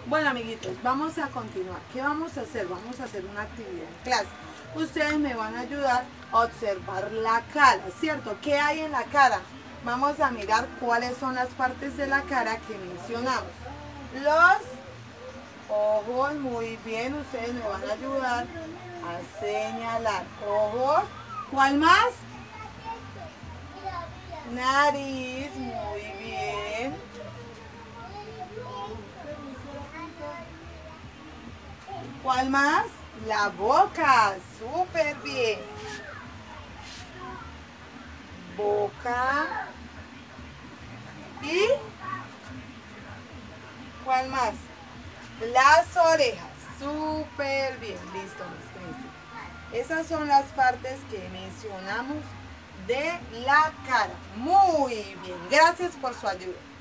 Bueno, amiguitos, vamos a continuar. ¿Qué vamos a hacer? Vamos a hacer una actividad en clase. Ustedes me van a ayudar a observar la cara, ¿cierto? ¿Qué hay en la cara? Vamos a mirar cuáles son las partes de la cara que mencionamos. Los ojos, muy bien, ustedes me van a ayudar a señalar. Ojos. ¿Cuál más? Nariz, muy bien. ¿Cuál más? La boca, súper bien. Boca. ¿Y cuál más? Las orejas, súper bien. Listo, mis príncipes. Esas son las partes que mencionamos de la cara. Muy bien, gracias por su ayuda.